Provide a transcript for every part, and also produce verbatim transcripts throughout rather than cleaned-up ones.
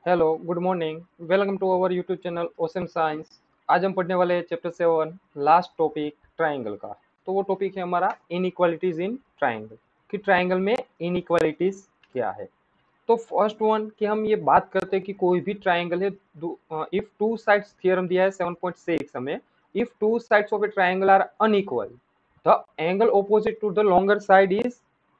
Hello, good morning. Welcome to our YouTube channel ocean science. आज हम पढ़ने वाले हैं chapter seven, last topic triangle का। तो वो टॉपिक है हमारा इनइक्वालिटीज इन ट्राइंगल, कि ट्राइंगल में इनइक्वालिटीज क्या है। तो फर्स्ट वन कि हम ये बात करते हैं कि कोई भी ट्राइंगल है, इफ टू साइड्स थ्योरम दिया है सेवन पॉइंट सिक्स हमें। If two sides of a triangle are unequal, the angle opposite to the longer side is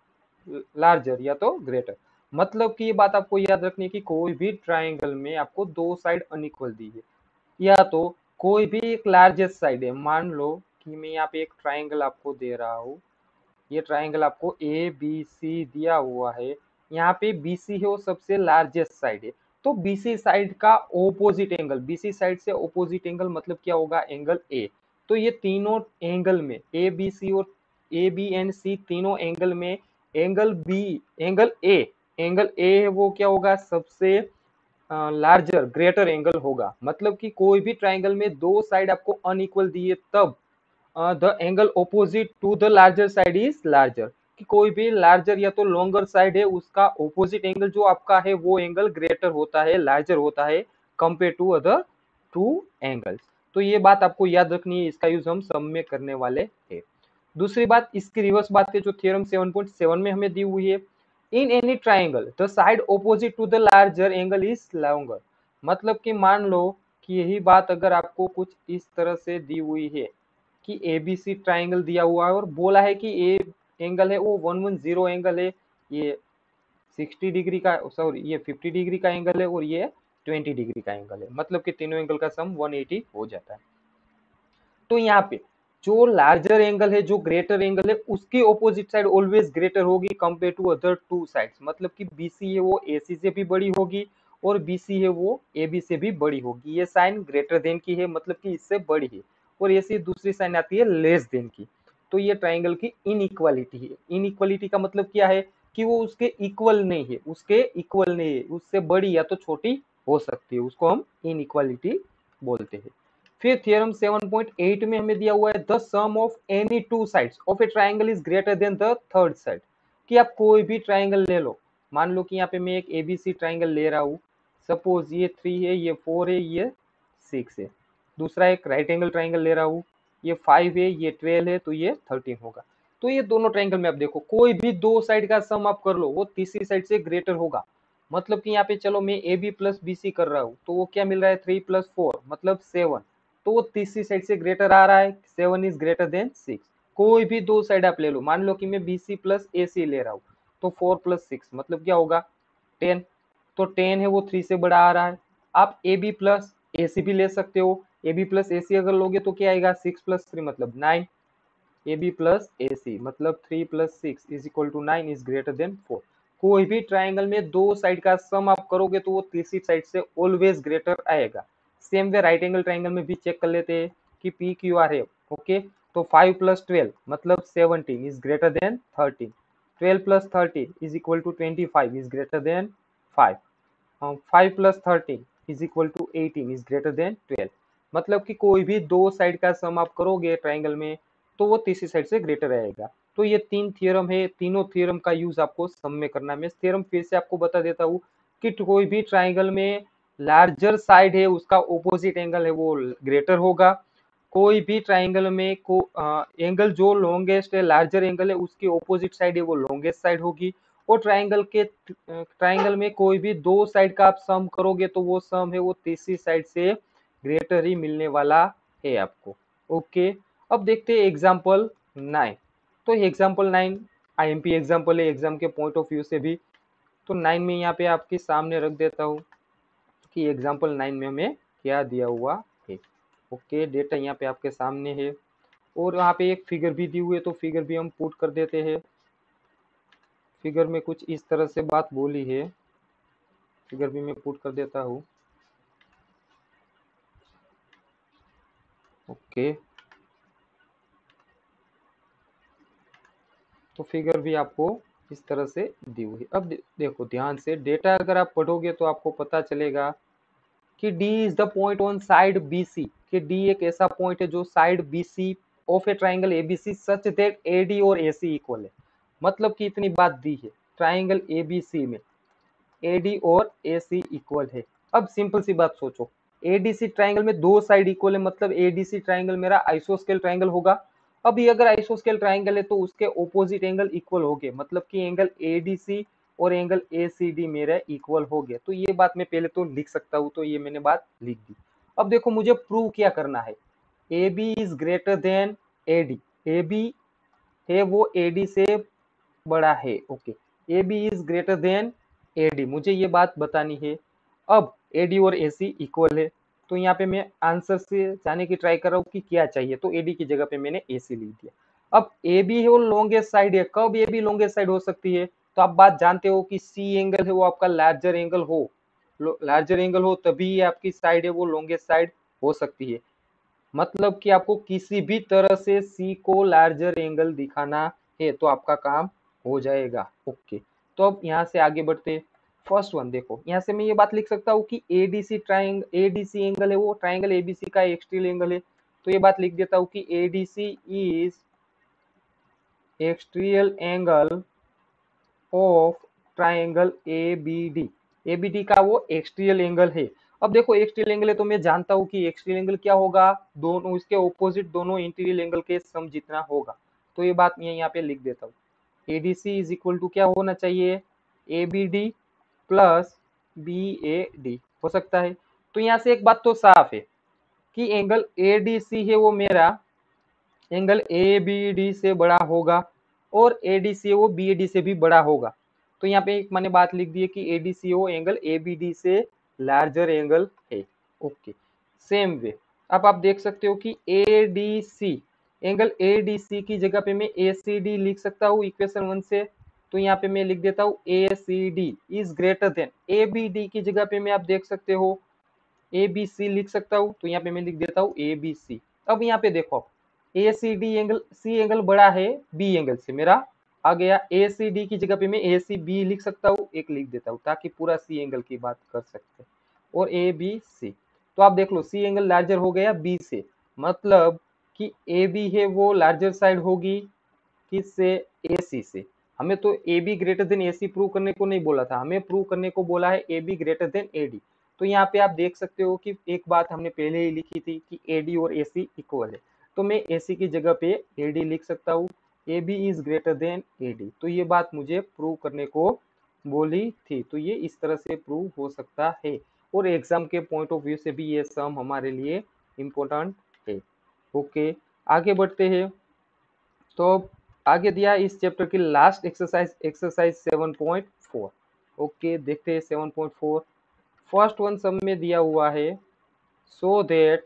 larger या तो ग्रेटर। मतलब कि ये बात आपको याद रखनी है कि कोई भी ट्राइंगल में आपको दो साइड अनइक्वल दी है, या तो कोई भी एक लार्जेस्ट साइड है। मान लो कि मैं यहाँ पे एक ट्राइंगल आपको दे रहा हूँ, ये ट्राइंगल आपको ए बी सी दिया हुआ है। यहाँ पे बी सी है वो सबसे लार्जेस्ट साइड है। तो बी सी साइड का opposite angle, B C side से ओपोजिट एंगल मतलब क्या होगा, एंगल ए। तो ये तीनों एंगल में ए बी सी और ए बी एंड सी तीनों एंगल में angle B, angle A, angle A है वो क्या होगा, सबसे लार्जर ग्रेटर एंगल होगा। मतलब कि कोई भी ट्राइंगल में दो साइड आपको अनइक्वल दिए तब the angle opposite to the larger side is larger, कि कोई भी लार्जर या तो लॉन्गर साइड है उसका ऑपोजिट एंगल जो आपका है वो एंगल ग्रेटर होता है, लार्जर होता है compare to other two angles. तो ये बात आपको याद रखनी है, इसका यूज हम सम में करने वाले हैं। दूसरी बात, इसकी रिवर्स बात है जो थ्योरम सेवन पॉइंट सेवन में हमें दी हुई है। In any triangle the side opposite to the larger angle is longer. मतलब कि मान लो कि यही बात अगर आपको कुछ इस तरह से दी हुई है कि एबीसी ट्राइंगल दिया हुआ है और बोला है कि ए एंगल है वो वन वन जीरो एंगल है, ये सिक्सटी डिग्री का, सॉरी ये फिफ्टी डिग्री का एंगल है और ये ट्वेंटी डिग्री का एंगल है। मतलब कि तीनों एंगल का सम वन एटी हो जाता है। तो यहाँ पे जो लार्जर एंगल है, जो ग्रेटर एंगल है, उसकी ऑपोजिट साइड ऑलवेज ग्रेटर होगी compare to other two sides. मतलब कि बीसी है वो एसी से भी बड़ी होगी और बीसी है वो एबी से भी बड़ी होगी। ये साइन ग्रेटर देन की है, मतलब कि इससे बड़ी है। और ऐसी दूसरी साइन आती है लेस देन की। तो ये ट्राइंगल की इनइक्वालिटी है। इनइक्वालिटी का मतलब क्या है कि वो उसके इक्वल नहीं है, उसके इक्वल नहीं है, उससे बड़ी या तो छोटी हो सकती है, उसको हम इनइक्वालिटी बोलते हैं। फिर थ्योरम सेवन पॉइंट एट में हमें दिया हुआ है the sum of any two sides of a triangle is greater than the third side, कि आप कोई भी ट्राइंगल ले लो। मान लो कि यहाँ पे मैं एक एबीसी ट्राइंगल ले रहा हूँ, सपोज ये थ्री है, ये फोर है, ये सिक्स है। दूसरा एक राइट एंगल ट्राइंगल ले रहा हूँ, ये फाइव है, ये ट्वेल्व है, तो ये थर्टीन होगा। तो ये दोनों ट्राइंगल में आप देखो कोई भी दो साइड का सम आप कर लो वो तीसरी साइड से ग्रेटर होगा। मतलब कि यहाँ पे चलो मैं A B plus B C कर रहा हूँ तो वो क्या मिल रहा है, थ्री प्लस फोर मतलब सेवन। तो वो तीसरी साइड से ग्रेटर आ रहा है, seven is greater than six. कोई भी दो साइड आप ले लो, मान लो कि मैं बी सी प्लस ए सी ले रहा हूँ, तो फोर प्लस सिक्स मतलब क्या होगा, टेन। तो टेन है वो थ्री से बड़ा आ रहा है। आप ए बी प्लस ए सी भी ले सकते हो। ए बी प्लस ए सी अगर लोगे तो क्या आएगा, सिक्स प्लस थ्री मतलब nine. A B plus A C मतलब three plus six is equal to nine is greater than four. कोई भी ट्राइंगल में दो साइड का सम आप करोगे तो वो तीसरी साइड से ऑलवेज ग्रेटर आएगा। Same way right angle triangle में भी चेक कर लेते हैं कि पी क्यू आर है। ओके, तो फाइव प्लस ट्वेल्व मतलब seventeen is greater than thirteen. Twelve plus thirteen is equal to twenty five is greater than five. Five plus thirteen is equal to eighteen is greater than twelve. मतलब कि कोई भी दो side का सम आप करोगे triangle में तो वो तीसरी साइड से ग्रेटर रहेगा। तो ये तीन थ्योरम है, तीनों थ्योरम का यूज आपको सम में करना है। मैं थ्योरम फिर से आपको बता देता हूँ कि कोई भी ट्राइंगल में लार्जर साइड है उसका ऑपोजिट एंगल है वो ग्रेटर होगा। कोई भी ट्राइंगल में को एंगल जो लॉन्गेस्ट है, लार्जर एंगल है, उसकी ऑपोजिट साइड है वो लॉन्गेस्ट साइड होगी। और ट्राइंगल के ट्राइंगल में कोई भी दो साइड का आप सम करोगे तो वो सम है वो तीसरी साइड से ग्रेटर ही मिलने वाला है आपको। ओके, अब देखते हैं एग्जाम्पल नाइन। तो एग्जाम्पल नाइन आईएमपी एग्जाम्पल है, एग्जाम के पॉइंट ऑफ व्यू से भी। तो नाइन में यहाँ पे आपके सामने रख देता हूँ कि एग्जाम्पल नाइन में हमें क्या दिया हुआ है। ओके, डेटा यहाँ पे आपके सामने है और यहाँ पे एक फिगर भी दी हुई है, तो फिगर भी हम पुट कर देते हैं। फिगर में कुछ इस तरह से बात बोली है, फिगर भी मैं पुट कर देता हूँ। ओके, तो फिगर भी आपको इस तरह से दी हुई है। अब दे, देखो ध्यान से, डेटा अगर आप पढ़ोगे तो आपको पता चलेगा कि D is the point on side B C, कि D एक ऐसा पॉइंट है जो side B C of a triangle A B C such that A D और ए सी इक्वल है। मतलब कि इतनी बात दी है, ट्राइंगल ए बी सी में ए डी और ए सी इक्वल है। अब सिंपल सी बात सोचो, एडीसी ट्राइंगल में दो साइड इक्वल है, मतलब एडीसी ट्राइंगल मेरा आइसोस्केल ट्राइंगल होगा। अब ये अगर आइसोस्केल ट्राइंगल है तो उसके ऑपोजिट एंगल इक्वल हो गए, मतलब कि एंगल एडीसी और एंगल एसीडी मेरा इक्वल हो गया। तो ये बात मैं पहले तो लिख सकता हूँ, तो ये मैंने बात लिख दी। अब देखो मुझे प्रूव क्या करना है, A B is greater than A D, A B है वो ए डी से बड़ा है, okay, A B is greater than A D, मुझे ये बात बतानी है। अब ए डी और ए सी इक्वल है, तो यहाँ पे मैं आंसर से जाने की ट्राई कर रहा हूँ कि क्या चाहिए, तो ए डी की जगह पे मैंने ए सी लिख दिया। अब ए बी है वो लॉन्गेस्ट साइड है, कब ए बी लॉन्गेस्ट साइड हो सकती है, तो आप बात जानते हो कि सी एंगल है वो आपका लार्जर एंगल हो, लार्जर एंगल हो तभी आपकी साइड है वो लॉन्गेस्ट साइड हो सकती है। मतलब कि आपको किसी भी तरह से सी को लार्जर एंगल दिखाना है तो आपका काम हो जाएगा, ओके। तो अब यहाँ से आगे बढ़ते, फर्स्ट वन देखो, यहाँ से मैं ये बात लिख सकता हूँ कि एडीसी ट्राइंग एडीसी एंगल है वो ट्राइंगल एबीसी का एक्सट्रील एंगल है, तो ये बात लिख देता हूँ कि ADC is exterior angle of triangle ABD, ABD का वो एक्सट्रील एंगल है। अब देखो एक्सट्रील एंगल है तो मैं जानता हूँ कि एक्सट्रील एंगल क्या होगा, दोनों इसके ऑपोजिट दोनों इंटीरियर एंगल के सम जितना होगा, तो ये बात मैं यहाँ पे लिख देता हूँ। एडीसी इज इक्वल टू क्या होना चाहिए, एबीडी प्लस बीएडी हो सकता है। तो यहाँ से एक बात तो साफ है कि एंगल एडीसी है वो मेरा एंगल एबीडी से बड़ा होगा और एडीसी वो बीएडी से भी बड़ा होगा। तो यहाँ पे एक मैंने बात लिख दी है कि एडीसी वो एंगल एबीडी से लार्जर एंगल है, ओके। सेम वे अब आप देख सकते हो कि एडीसी एंगल एडीसी की जगह पे मैं एसीडी लिख सकता हूँ इक्वेशन वन से, तो यहाँ पे मैं लिख देता हूँ ACD is greater than ABD की जगह पे मैं आप देख सकते हो एबीसी लिख सकता हूँ, तो यहाँ पे मैं लिख देता हूँ एबीसी। अब यहाँ पे देखो A C D angle, C angle बड़ा है बी एंगल से, मेरा आ गया ए सी डी की जगह पे मैं ए सी बी लिख सकता हूँ, एक लिख देता हूँ ताकि पूरा सी एंगल की बात कर सकते हैं, और ए बी सी। तो आप देख लो सी एंगल लार्जर हो गया बी से, मतलब कि ए बी है वो लार्जर साइड होगी किससे, ए सी से। हमें तो A B greater than A C prove करने को नहीं बोला था, हमें प्रूव करने को बोला है A B greater than A D. तो यहाँ पे आप देख सकते हो कि एक बात हमने पहले ही लिखी थी कि ए डी और ए सी इक्वल है, तो मैं ए सी की जगह पे ए डी लिख सकता हूँ, A B is greater than A D. तो ये बात मुझे प्रूव करने को बोली थी, तो ये इस तरह से प्रूव हो सकता है, और एग्जाम के पॉइंट ऑफ व्यू से भी ये सम हमारे लिए इम्पोर्टेंट है, ओके। आगे बढ़ते हैं, तो आगे दिया इस चैप्टर की last exercise, exercise seven point four, okay. देखते हैं seven point four, first one sum में दिया हुआ है, so that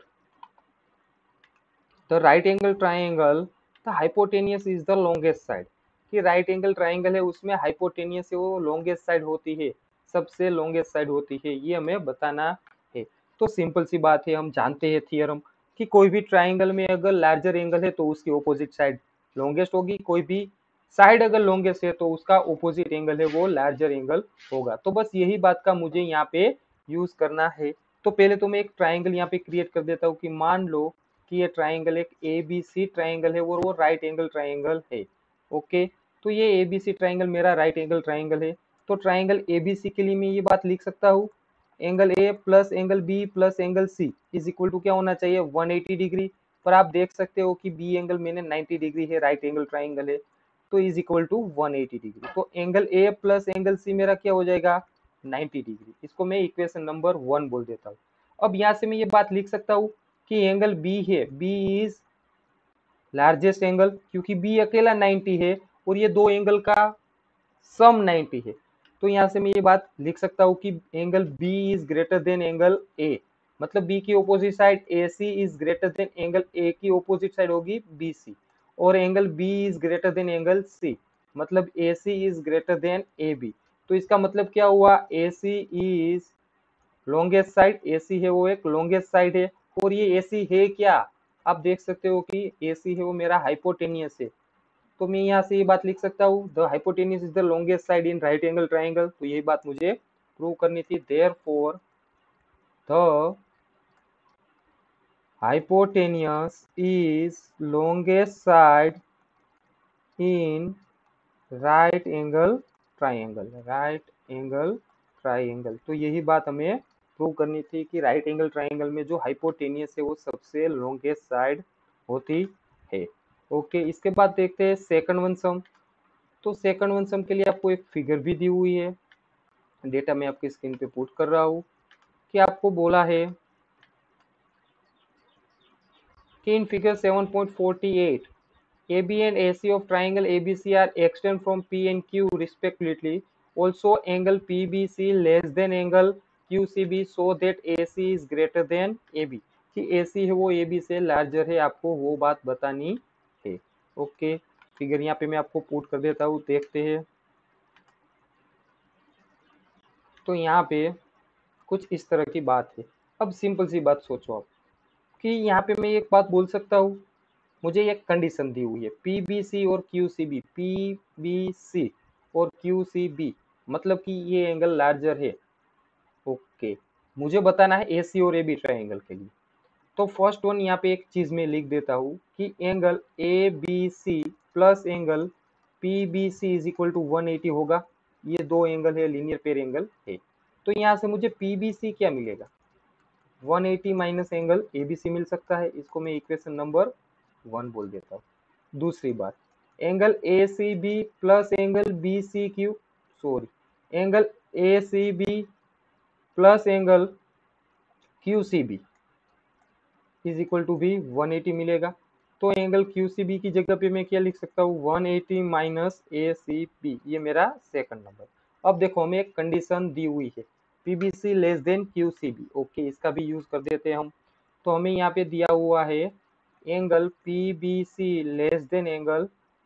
the right angle triangle the hypotenuse is the longest side, कि राइट एंगल ट्राइंगल है उसमें हाइपोटेनियस है वो लॉन्गेस्ट साइड होती है, सबसे लॉन्गेस्ट साइड होती है, ये हमें बताना है। तो सिंपल सी बात है, हम जानते हैं थियरम कि कोई भी ट्राइंगल में अगर लार्जर एंगल है तो उसकी ऑपोजिट साइड लॉन्गेस्ट होगी, कोई भी साइड अगर लॉन्गेस्ट है तो उसका ऑपोजिट एंगल है वो लार्जर एंगल होगा। तो बस यही बात का मुझे यहाँ पे यूज करना है। तो पहले तो मैं एक ट्राइंगल यहाँ पे क्रिएट कर देता हूँ कि मान लो कि ये ट्राइंगल एक ए बी सी ट्राइंगल है और वो राइट एंगल ट्राइंगल है, ओके। तो ये ए बी सी ट्राइंगल मेरा राइट एंगल ट्राइंगल है। तो ट्राइंगल ए बी सी के लिए मैं ये बात लिख सकता हूँ, angle A plus angle B plus angle C is equal to क्या होना चाहिए, वन एटी डिग्री। पर आप देख सकते हो कि बी एंगल मैंने नाइन्टी डिग्री है, राइट एंगल ट्राइंगल है, तो is equal to one eighty degree. तो angle A plus angle C मेरा क्या हो जाएगा, नाइन्टी डिग्री। इसको मैं इक्वेशन नंबर वन बोल देता हूँ। अब यहाँ से मैं ये बात लिख सकता हूँ कि एंगल बी है, बी इज लार्जेस्ट एंगल, क्योंकि बी अकेला नाइन्टी है और ये दो एंगल का सम नाइन्टी है। तो यहाँ से मैं ये बात लिख सकता हूँ कि angle B is greater than angle A, मतलब बी की opposite side A C is greater than angle A की ऑपोजिट साइड होगी बी सी, और angle B is greater than angle C, मतलब A C is greater than A B. तो इसका मतलब क्या हुआ, A C is longest side, A C है वो एक लॉन्गेस्ट साइड है, और ये ए सी है क्या, आप देख सकते हो कि ए सी है वो मेरा हाइपोटेनियस है। तो मैं यहाँ से ये बात लिख सकता हूँ, the hypotenuse is the longest side in right angle triangle. तो यही बात मुझे प्रूव करनी थी, therefore the hypotenuse is longest side in right angle triangle, right angle triangle. तो यही बात हमें प्रूव करनी थी कि राइट एंगल ट्राइंगल में जो हाइपोटेनियस है वो सबसे लॉन्गेस्ट साइड होती है। ओके, इसके बाद देखते हैं सेकंड वन सम। तो सेकंड वन सम के लिए आपको एक फिगर भी दी हुई है, डेटा मैं आपकी स्क्रीन पे पुट कर रहा हूँ, कि आपको बोला है कि in figure seven point four eight A B and A C of triangle A B C are extend from P and Q respectively. Also angle P B C less than angle Q C B so that A C is greater than A B, कि A C है वो A B से larger है, आपको वो बात बतानी है। ओके, फिगर यहाँ पे मैं आपको पुट कर देता हूँ, देखते हैं। तो यहाँ पे कुछ इस तरह की बात है। अब सिंपल सी बात सोचो आप, कि यहाँ पे मैं एक बात बोल सकता हूँ, मुझे एक कंडीशन दी हुई है P B C और Q C B, P B C और Q C B, मतलब कि ये एंगल लार्जर है। ओके, मुझे बताना है A C और A B ट्राइंगल के लिए। तो फर्स्ट वन यहाँ पे एक चीज मैं लिख देता हूँ कि angle A B C plus angle P B C is equal to one eighty होगा। ये दो एंगल है, लीनियर पेयर एंगल है। तो यहाँ से मुझे P B C क्या मिलेगा, one eighty minus angle A B C मिल सकता है। इसको मैं इक्वेशन नंबर वन बोल देता हूँ। दूसरी बात, angle A C B plus angle B C Q, sorry, angle A C B plus angle Q C B is equal to भी वन एटी मिलेगा। तो एंगल क्यू सी बी की जगह पे मैं क्या लिख सकता हूँ, one eighty minus A C B, ये मेरा सेकंड नंबर। अब देखो हमें एक कंडीशन दी हुई है PBC less than QCB. Okay, इसका भी यूज कर देते हैं हम। तो हमें यहाँ पे दिया हुआ है angle PBC less than angle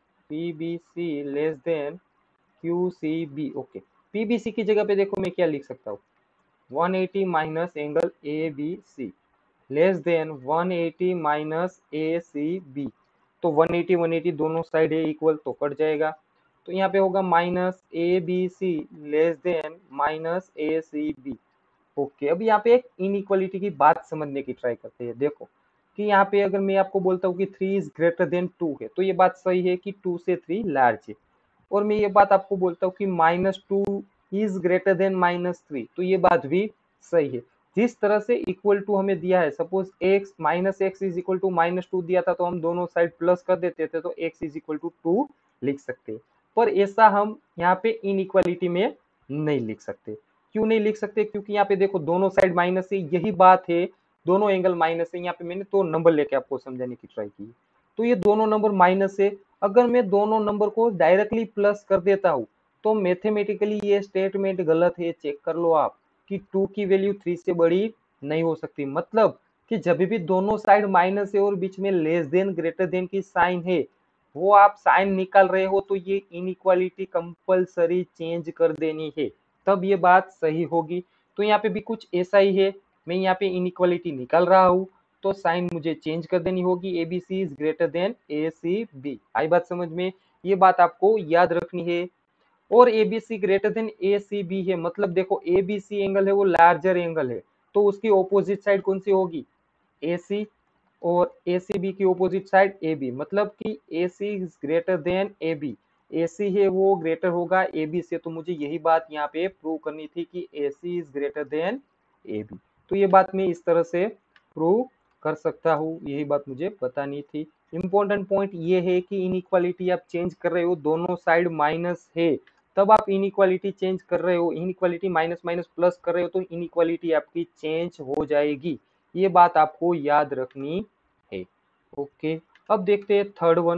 PBC less than QCB. Okay, PBC की जगह पे देखो मैं क्या लिख सकता हूँ, one eighty minus angle A B C less than one eighty minus A C B. तो वन एटी वन एटी दोनों साइड है इक्वल, तो कट जाएगा। तो यहाँ पे होगा minus A B C less than minus A C B. Okay, अब यहाँ पे एक इनइक्वालिटी की बात समझने की ट्राई करते हैं। देखो कि यहाँ पे अगर मैं आपको बोलता हूँ कि three is greater than two है, तो ये बात सही है कि टू से थ्री लार्ज है। और मैं ये बात आपको बोलता हूँ कि minus two is greater than minus three, तो ये बात भी सही है। जिस तरह से इक्वल टू हमें दिया है, suppose X minus X is equal to minus two दिया था, तो हम दोनों साइड प्लस कर देते थे, तो X is equal to two लिख सकते हैं। पर ऐसा हम यहाँ पे इनइक्वालिटी में नहीं लिख सकते। क्यों नहीं लिख सकते, क्योंकि यहाँ पे देखो दोनों साइड माइनस है, यही बात है, दोनों एंगल माइनस है। यहाँ पे मैंने तो नंबर लेके आपको समझाने की ट्राई की, तो ये दोनों नंबर माइनस है। अगर मैं दोनों नंबर को डायरेक्टली प्लस कर देता हूँ, तो मैथमेटिकली ये स्टेटमेंट गलत है, चेक कर लो आप, कि टू की वैल्यू थ्री से बड़ी नहीं हो सकती। मतलब कि जब भी दोनों साइड माइनस है और बीच में लेस देन ग्रेटर देन की साइन है, वो आप साइन निकाल रहे हो, तो ये इनइक्वालिटी कंपलसरी चेंज कर देनी है, तब ये बात सही होगी। तो यहाँ पे भी कुछ ऐसा ही है, मैं यहाँ पे इनइक्वालिटी निकाल रहा हूँ, तो साइन मुझे चेंज कर देनी होगी, A B C is greater than A C B. आई बात समझ में, ये बात आपको याद रखनी है। और A B C greater than A C B है, मतलब देखो ए बी सी एंगल है वो लार्जर एंगल है, तो उसकी ऑपोजिट साइड कौन सी होगी, ए सी। और ए सी बी की ऑपोजिट साइड ए बी, मतलब कि A C is greater than A B, A C है वो ग्रेटर होगा ए बी से। तो मुझे यही बात यहाँ पे प्रूव करनी थी कि A C is greater than A B. तो ये बात मैं इस तरह से प्रूव कर सकता हूँ, यही बात मुझे बतानी थी। इंपॉर्टेंट पॉइंट ये है कि इनइक्वालिटी आप चेंज कर रहे हो, दोनों साइड माइनस है, तब आप इनइक्वालिटी चेंज कर रहे हो। इनइक्वालिटी माइनस माइनस प्लस कर रहे हो, तो इनइक्वालिटी आपकी चेंज हो जाएगी, ये बात आपको याद रखनी है। ओके, अब देखते हैं थर्ड वन।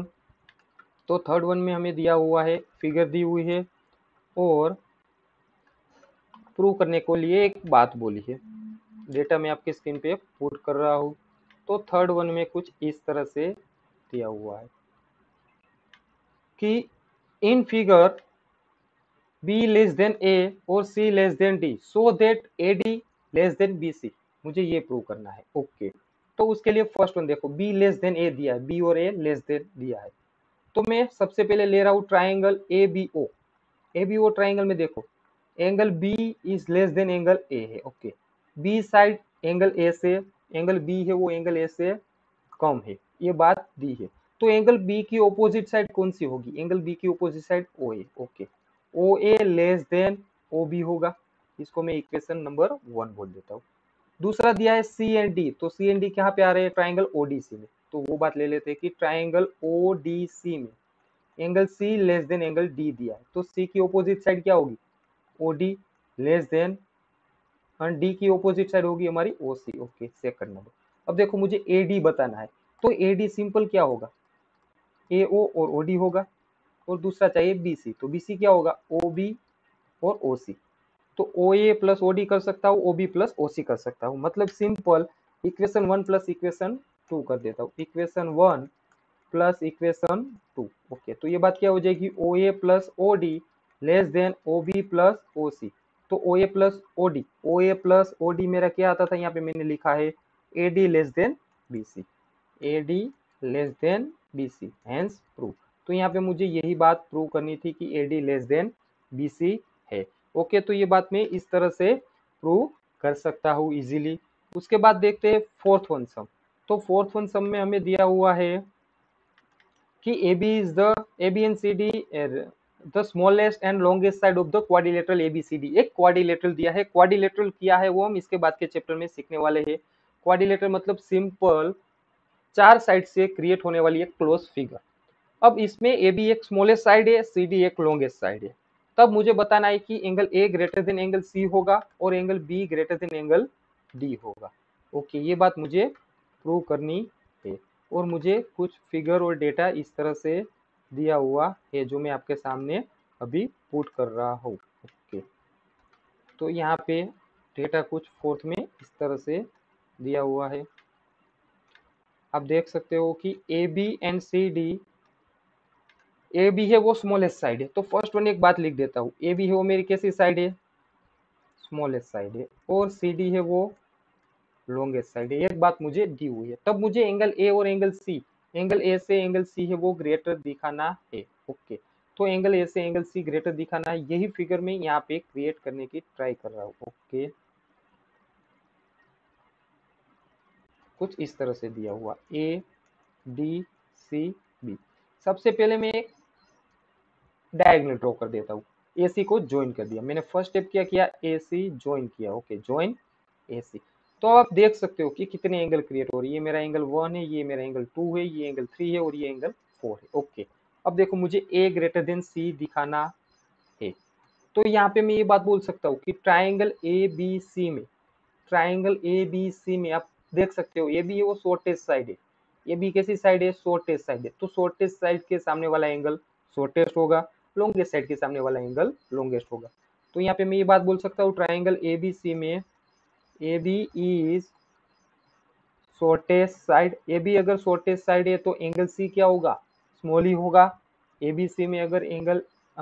तो थर्ड वन में हमें दिया हुआ है, फिगर दी हुई है, और प्रूव करने को लिए एक बात बोली है। डेटा मैं आपके स्क्रीन पे पुट कर रहा हूँ। तो थर्ड वन में कुछ इस तरह से दिया हुआ है कि in figure B less than A और C less than D so that A D less than B C, मुझे ये प्रूव करना है। ओके, तो उसके लिए फर्स्ट वन देखो, बी लेस देन ए दिया है, बी और ए लेस देन दिया है। तो मैं सबसे पहले ले रहा हूँ triangle A B O. A B O triangle में देखो angle B is less than angle A है। Okay, B side angle A से, एंगल बी है वो एंगल ए से कम है, ये बात दी है। तो एंगल बी की ऑपोजिट साइड कौन सी होगी, एंगल बी की opposite side O A. Okay, O A less than O B होगा। इसको मैं इक्वेशन नंबर वन बोल देता हूँ। दूसरा दिया है सी एंड डी, तो सी एंड डी कहाँ पे आ रहे हैं, ट्राइंगल ओडीसी में, तो वो बात ले लेते हैं कि ट्राइंगल ओडीसी में angle C less than angle D दिया है, तो सी की ऑपोजिट साइड क्या होगी, ओडी लेस देन, डी की ऑपोजिट साइड होगी हमारी ओसी। Okay, second number. अब देखो मुझे एडी बताना है, तो एडी सिंपल क्या होगा, एओ और ओडी होगा, और दूसरा चाहिए बीसी, तो बीसी क्या होगा, ओबी और ओसी। तो ओ ए प्लस ओडी कर सकता हूँ, ओबी प्लस ओसी कर सकता हूँ, मतलब simple equation one plus equation two कर देता हूँ, equation one plus equation two. Okay, तो ये बात क्या हो जाएगी, O A plus O D less than O B plus O C. तो O A plus O D, O A plus O D मेरा क्या आता था, यहाँ पे मैंने लिखा है A D less than B C, A D less than B C, hence prove. तो यहाँ पे मुझे यही बात प्रूव करनी थी कि A D less than B C है। ओके, तो ये बात मैं इस तरह से प्रूव कर सकता हूँ इजीली। उसके बाद देखते हैं फोर्थ वन सम। तो फोर्थ वन सम में हमें दिया हुआ है कि A B is the A B and C D uh, the smallest and longest side of the quadrilateral A B C D। एक क्वाड्रिलेटरल दिया है, क्वाड्रिलेटरल किया है वो हम इसके बाद के चैप्टर में सीखने वाले हैं। क्वाड्रिलेटरल मतलब सिंपल चार साइड से क्रिएट होने वाली एक क्लोज फिगर। अब इसमें ए बी एक स्मॉलेस्ट साइड है, सी डी एक लॉन्गेस्ट साइड है। तब मुझे बताना है कि angle A greater than angle C होगा और angle B greater than angle D होगा। ओके, ये बात मुझे प्रूव करनी है, और मुझे कुछ फिगर और डेटा इस तरह से दिया हुआ है जो मैं आपके सामने अभी पुट कर रहा हूँ। ओके, तो यहाँ पे डेटा कुछ फोर्थ में इस तरह से दिया हुआ है, आप देख सकते हो कि A B and C D, A B है वो स्मॉलेस्ट साइड है, तो फर्स्ट वन एक बात लिख देता हूँ, ए बी है वो मेरी कैसी साइड है, स्मॉलेस्ट साइड है, और सी डी है वो लॉन्गेस्ट साइड है। एक बात मुझे दी हुई है, तब मुझे एंगल ए और एंगल सी, एंगल ए से एंगल सी है वो ग्रेटर दिखाना है। ओके, तो एंगल ए से एंगल सी ग्रेटर दिखाना है, यही फिगर में यहाँ पे क्रिएट करने की ट्राई कर रहा हूँ। ओके, कुछ इस तरह से दिया हुआ ए डी सी बी। सबसे पहले मैं एक डायगोनल ड्रॉ कर देता हूँ, ए सी को ज्वाइन कर दिया मैंने, फर्स्ट स्टेप क्या किया, ए सी ज्वाइन किया। Okay, join A C. तो आप देख सकते हो कि कितने एंगल क्रिएट हो रही है, ये मेरा एंगल वन है, ये मेरा एंगल टू है, ये एंगल थ्री है और ये एंगल फोर है। ओके, अब देखो मुझे ए ग्रेटर देन सी दिखाना है, तो यहाँ पे मैं ये बात बोल सकता हूँ कि ट्राइंगल ए बी सी में, ट्राइंगल ए बी सी में आप देख सकते हो ए बी है वो शॉर्टेस्ट साइड है, ए बी कैसी साइड है, शॉर्टेस्ट साइड है, तो शॉर्टेस्ट साइड के सामने वाला एंगल शॉर्टेस्ट होगा, लॉन्गेस्ट साइड के सामने वाला एंगल लॉन्गेस्ट होगा। तो यहाँ पे मैं ये बात बोल सकता हूँ ट्राइंगल ए बी सी में A B is shortest side, A B अगर शॉर्टेस्ट साइड है तो एंगल सी क्या होगा, स्मॉल ही होगा। ए बी सी में अगर angle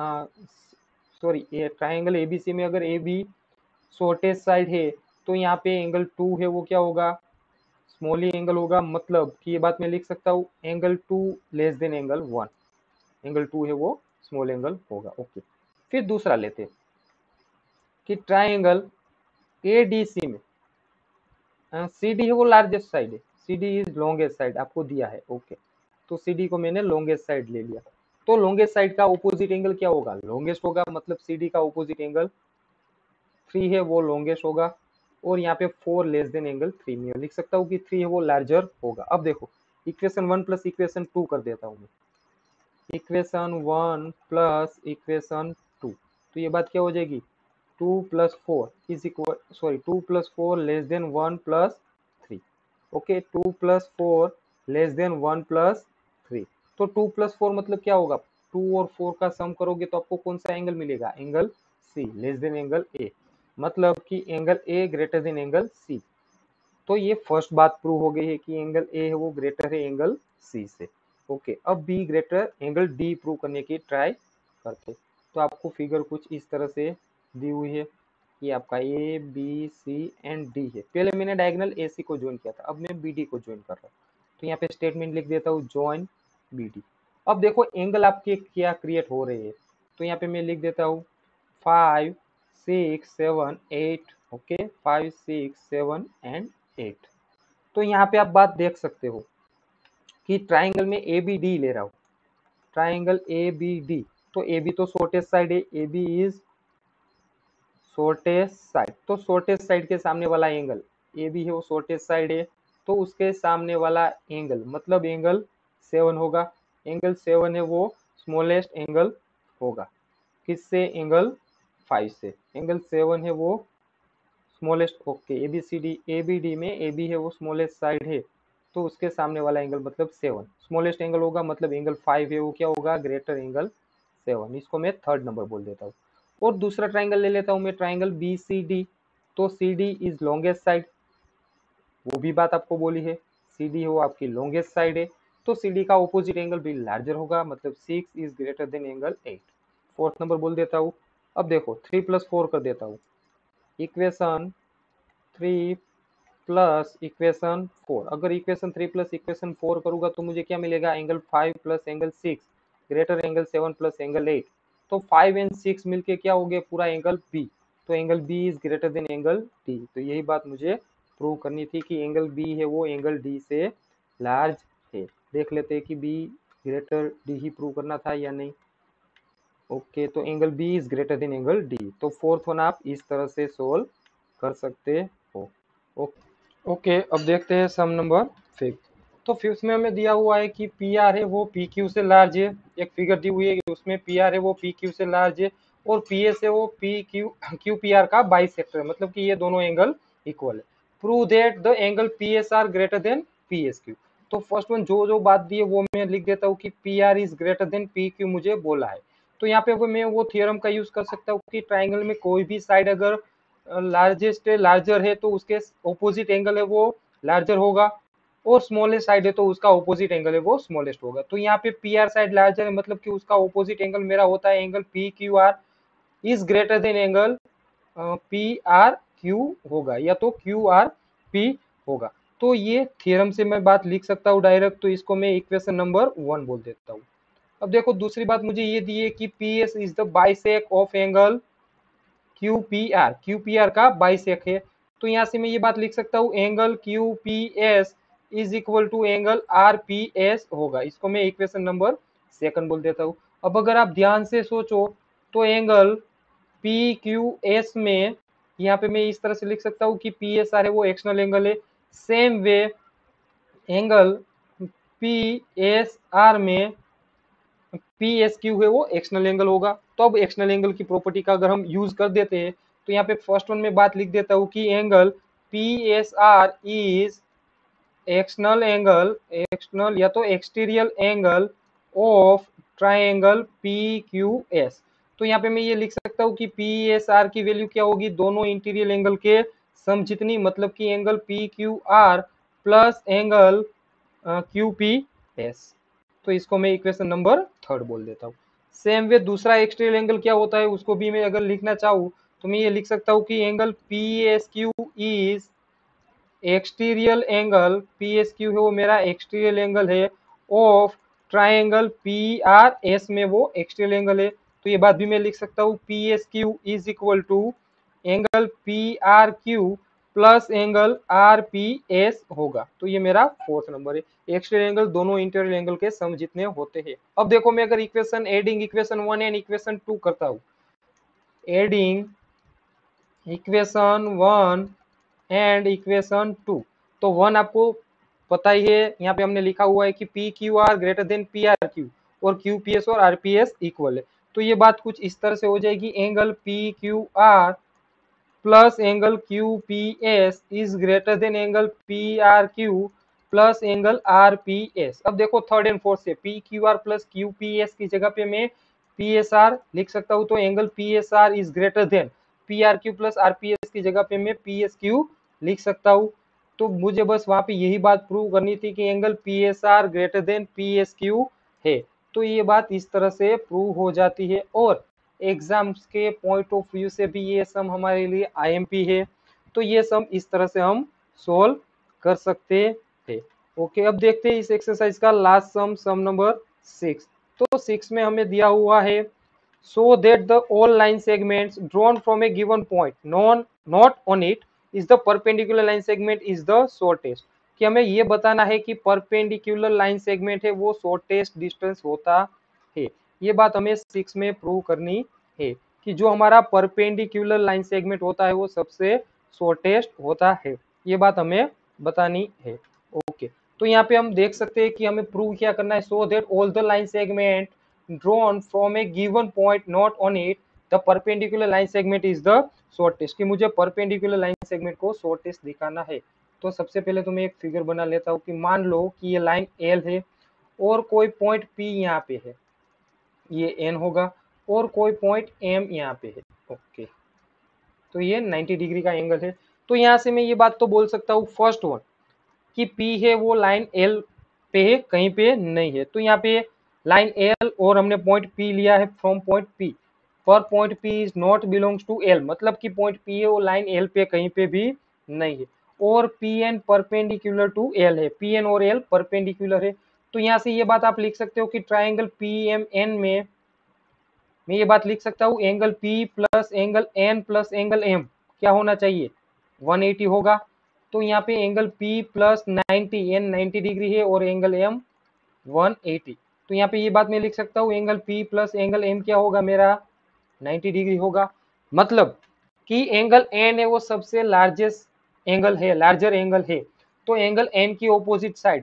sorry triangle A B C में अगर ए बी शॉर्टेस्ट साइड है तो यहाँ पे एंगल टू है वो क्या होगा, स्मॉल ही एंगल होगा, मतलब कि ये बात मैं लिख सकता हूँ angle two less than angle one, angle two है वो स्मॉल एंगल होगा। ओके, फिर दूसरा लेते हैं कि ट्राइंगल ए डी सी में सी डी है वो लार्जेस्ट साइड है, C D is longest side आपको दिया है। ओके, तो सी डी को मैंने लॉन्गेस्ट साइड ले लिया, तो लॉन्गेस्ट साइड का ऑपोजिट एंगल क्या होगा, लॉन्गेस्ट होगा, मतलब सी डी का ऑपोजिट एंगल थ्री है वो लॉन्गेस्ट होगा, और यहाँ पे four less than angle three में लिख सकता हूँ कि थ्री है वो लार्जर होगा। अब देखो equation one plus equation two कर देता हूँ मैं, equation one plus equation two, तो ये बात क्या हो जाएगी, two plus four is equal sorry two plus four less than one plus three. Okay, two plus four less than one plus three, तो टू प्लस फोर मतलब क्या होगा, टू और फोर का सम करोगे तो आपको कौन सा एंगल मिलेगा, angle C less than angle A, मतलब कि angle A greater than angle C. तो ये फर्स्ट बात प्रूव हो गई है कि एंगल ए है वो ग्रेटर है एंगल सी से। ओके, अब B greater angle D prove करने की ट्राई करते, तो आपको फिगर कुछ इस तरह से दी हुई है कि आपका A B C and D है। पहले मैंने डायगोनल ए सी को ज्वाइन किया था, अब मैं बी डी को ज्वाइन कर रहा हूँ, तो यहाँ पे स्टेटमेंट लिख देता हूँ ज्वाइन बी डी। अब देखो एंगल आपके क्या क्रिएट हो रहे हैं, तो यहाँ पे मैं लिख देता हूँ five six seven eight. Okay, five six seven and eight. तो यहाँ पे आप बात देख सकते हो कि ट्राइंगल में ए बी डी ले रहा हूँ, ट्राइंगल ए बी डी, तो ए बी तो शॉर्टेस्ट साइड है, A B is shortest side, तो शॉर्टेस्ट साइड के सामने वाला एंगल ए बी है, वो शॉर्टेस्ट साइड है, तो उसके सामने वाला एंगल मतलब एंगल सेवन होगा। एंगल सेवन है वो स्मॉलेस्ट एंगल होगा, किससे? एंगल फाइव से। एंगल सेवन है वो smallest, okay, A B C D, A B D में ए बी है वो स्मॉलेस्ट साइड है, तो उसके सामने वाला एंगल मतलब सेवन स्मॉलेस्ट एंगल होगा, मतलब एंगल फाइव है वो क्या होगा? Greater angle seven. इसको मैं थर्ड नंबर बोल देता हूँ। और दूसरा ट्राइंगल ले लेता हूँ मैं, ट्राइंगल बी सी डी। तो C D is longest side, वो भी बात आपको बोली है, सी डी हो आपकी लॉन्गेस्ट साइड है, तो सी डी का ऑपोजिट एंगल भी लार्जर होगा, मतलब six is greater than angle eight. Fourth number बोल देता हूँ। अब देखो थ्री प्लस फोर कर देता हूँ, equation three plus equation four. अगर equation three plus equation four करूंगा तो मुझे क्या मिलेगा? Angle five plus angle six greater angle seven plus angle eight. तो फाइव एंड सिक्स मिलके क्या हो गया? पूरा एंगल बी। तो angle B is greater than angle D. तो यही बात मुझे प्रूव करनी थी कि एंगल बी है वो एंगल डी से लार्ज है। देख लेते हैं कि बी ग्रेटर डी ही प्रूव करना था या नहीं। ओके, तो angle B is greater than angle D. तो फोर्थ वन आप इस तरह से सोल्व कर सकते हो। ओके ओके, अब देखते हैं सम नंबर फिफ्थ। तो फिफ्थ में हमें दिया हुआ है कि पी आर है वो पी क्यू से लार्ज है। एक फिगर दी हुई है कि उसमें पी आर है वो पी क्यू से लार्ज है, और पी एस है वो P Q Q P R का बाइसेक्टर है, मतलब कि ये दोनों एंगल इक्वल है। Prove that the angle P S R greater than P S Q. तो फर्स्ट वन जो जो बात दी है वो मैं लिख देता हूँ कि P R is greater than P Q मुझे बोला है। तो यहाँ पे वो मैं वो थियरम का यूज कर सकता हूँ कि ट्राइंगल में कोई भी साइड अगर लार्जेस्ट लार्जर है तो उसके ऑपोजिट एंगल है वो लार्जर होगा, और स्मॉलेस्ट साइड है तो उसका ऑपोजिट एंगल है वो स्मॉलेस्ट होगा। तो यहाँ पे पी आर साइड लार्जर है, मतलब कि उसका ऑपोजिट एंगल मेरा होता है angle P Q R is greater than angle P R Q होगा, या तो क्यू आर पी होगा। तो ये थियरम से मैं बात लिख सकता हूँ डायरेक्ट, तो इसको मैं इक्वेशन नंबर वन बोल देता हूँ। अब देखो दूसरी बात मुझे ये दी है कि P S is the bisect of angle Q P R, Q P R का बाइसेक है। तो यहाँ से मैं ये बात लिख सकता हूँ angle Q P S is equal to angle R P S होगा। इसको मैं इक्वेशन नंबर सेकंड बोल देता हूँ। अब अगर आप ध्यान से सोचो तो एंगल पी क्यू एस में यहाँ पे मैं इस तरह से लिख सकता हूँ कि पी एस आर है वो एक्सटर्नल एंगल है। Same way angle P S R में पी एस क्यू है वो एक्सटर्नल एंगल होगा। तो अब एक्सटर्नल एंगल की प्रॉपर्टी का अगर हम यूज कर देते हैं तो यहाँ पे फर्स्ट वन में बात लिख देता हूँ कि angle P S R is external angle, external या तो exterior angle of triangle P Q S. तो यहाँ पे मैं ये लिख सकता हूँ कि पी एस आर की वैल्यू क्या होगी? दोनों इंटीरियर एंगल के सम जितनी, मतलब कि angle P Q R plus angle Q P S. तो इसको मैं इक्वेशन नंबर थर्ड बोल देता हूँ। सेम वे दूसरा एक्सटीरियर एंगल क्या होता है उसको भी मैं अगर लिखना चाहूँ तो मैं ये लिख सकता हूँ कि angle P S Q is exterior angle, P S Q है वो मेरा एक्सटीरियर एंगल है of triangle P R S में वो एक्सटीरियर एंगल है। तो ये बात भी मैं लिख सकता हूँ P S Q is equal to angle P R Q plus angle R P S होगा। तो ये मेरा फोर्थ नंबर है। एक्सटीरियर एंगल दोनों इंटीरियर एंगल के सम जितने होते हैं। अब देखो मैं अगर equation adding equation one and equation two करता हूँ, adding equation one and equation two, तो वन आपको पता ही है, यहाँ पे हमने लिखा हुआ है कि P Q R greater than P R Q और क्यू पी एस और आर पी एस इक्वल है। तो ये बात कुछ इस तरह से हो जाएगी, angle P Q R plus angle Q P S is greater than angle P R Q plus angle R P S. अब देखो थर्ड एंड फोर्थ से P Q R plus Q P S की जगह पे मैं P S are लिख सकता हूँ, तो angle P S R is greater than P R Q plus R P S की जगह पे मैं पी एस क्यू लिख सकता हूँ। तो मुझे बस वहां पे यही बात प्रूव करनी थी कि angle P S R greater than P S Q है। तो ये बात इस तरह से प्रूव हो जाती है, और एग्जाम्स के पॉइंट ऑफ व्यू से भी ये सम हमारे लिए आई एम पी है। तो ये सम इस तरह से हम सोल्व कर सकते हैं। ओके, अब देखते हैं इस एक्सरसाइज का last sum, sum number six. तो सिक्स में हमें दिया हुआ है so that the all line segments drawn from a given point non not on it is the perpendicular line segment is the shortest। कि हमें ये बताना है कि परपेंडिकुलर लाइन सेगमेंट है वो शॉर्टेस्ट डिस्टेंस होता है। ये बात हमें सिक्स में प्रूव करनी है कि जो हमारा परपेंडिकुलर लाइन सेगमेंट होता है वो सबसे शॉर्टेस्ट होता है, ये बात हमें बतानी है। ओके, तो यहाँ पे हम देख सकते हैं कि हमें प्रूव क्या करना है, so that all the line segment drawn from a given point not on it the perpendicular line segment is the shortest, कि मुझे परपेंडिकुलर लाइन सेगमेंट को शॉर्टेस्ट दिखाना है। तो सबसे पहले तो मैं एक फिगर बना लेता हूँ कि मान लो कि ये लाइन एल है और कोई पॉइंट पी यहाँ पे है, ये एन होगा, और कोई पॉइंट एम यहाँ पे है। ओके, तो ये नाइंटी डिग्री का एंगल है। तो यहाँ से मैं ये बात तो बोल सकता हूँ फर्स्ट वन कि पी है वो लाइन एल पे है, कहीं पे नहीं है। तो यहाँ पे लाइन एल और हमने पॉइंट पी लिया है फ्रॉम पॉइंट पी, पर point P is not belongs to L, मतलब कि पॉइंट पी है वो लाइन एल पे कहीं पे भी नहीं है। और P N perpendicular to L है, पी एन और एल परपेंडिकुलर है। तो यहाँ से ये बात आप लिख सकते हो कि ट्राइंगल पी एम एन में मैं ये बात लिख सकता हूँ, angle P plus angle N plus angle M क्या होना चाहिए, वन एटी होगा। तो यहाँ पे angle P plus ninety, N ninety degree है और एंगल M वन एटी। तो यहाँ पे ये बात मैं लिख सकता हूँ, angle P plus angle M क्या होगा मेरा, नाइंटी डिग्री होगा। मतलब कि एंगल N है वो सबसे लार्जेस्ट एंगल है, लार्जर एंगल है। तो एंगल N की ऑपोजिट साइड,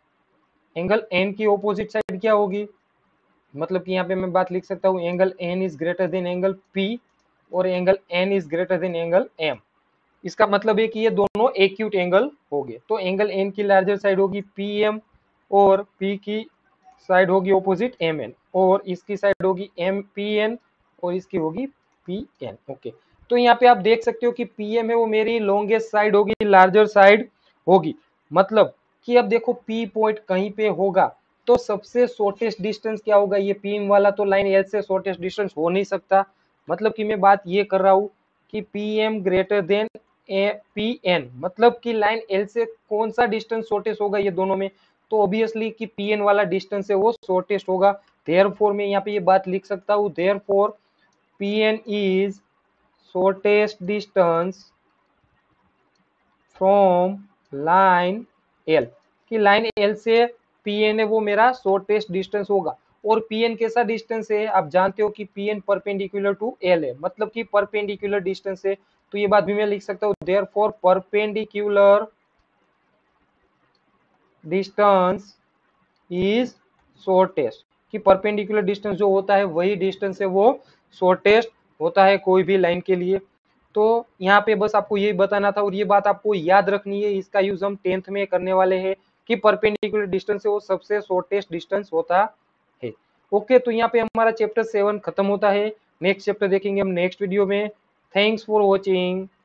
एंगल N की ऑपोजिट साइड क्या होगी, मतलब कि यहाँ पे मैं बात लिख सकता हूँ, angle N is greater than angle P और angle N is greater than angle M। इसका मतलब है कि ये दोनों एक्यूट एंगल हो गए। तो एंगल एन की लार्जर साइड होगी पी एम और पी की साइड होगी ऑपोजिट एम एन, और इसकी साइड होगी एम पी एन और इसकी होगी पी एन। ओके, तो यहाँ पे आप देख सकते हो कि पी एम है वो मेरी लॉन्गेस्ट साइड होगी, लार्जर साइड होगी। मतलब कि अब देखो पी पॉइंट कहीं पे होगा तो सबसे शॉर्टेस्ट डिस्टेंस क्या होगा, ये पी एम वाला तो लाइन एल से शॉर्टेस्ट डिस्टेंस हो नहीं सकता। मतलब कि मैं बात ये कर रहा हूँ कि P M greater than P N, मतलब कि लाइन एल से कौन सा डिस्टेंस शॉर्टेस्ट होगा ये दोनों में, तो ऑब्वियसली कि पी एन वाला डिस्टेंस है वो शॉर्टेस्ट होगा। देयरफॉर मैं यहाँ पे ये बात लिख सकता हूँ, therefore P N is shortest distance from line L, कि लाइन एल से पी एन है वो मेरा शॉर्टेस्ट डिस्टेंस होगा। और पी एन कैसा डिस्टेंस है, आप जानते हो कि P N perpendicular to L है, मतलब कि परपेंडिकुलर डिस्टेंस है। तो ये बात भी मैं लिख सकता हूँ, therefore perpendicular distance is shortest, कि परपेंडिकुलर डिस्टेंस जो होता है वही डिस्टेंस है वो शॉर्टेस्ट होता है कोई भी लाइन के लिए। तो यहाँ पे बस आपको यही बताना था और ये बात आपको याद रखनी है, इसका यूज हम टेंथ में करने वाले हैं कि परपेंडिकुलर डिस्टेंस है वो सबसे शॉर्टेस्ट डिस्टेंस होता है। ओके, तो यहाँ पे हमारा चैप्टर सेवन खत्म होता है। नेक्स्ट चैप्टर देखेंगे हम नेक्स्ट वीडियो में। Thanks for watching.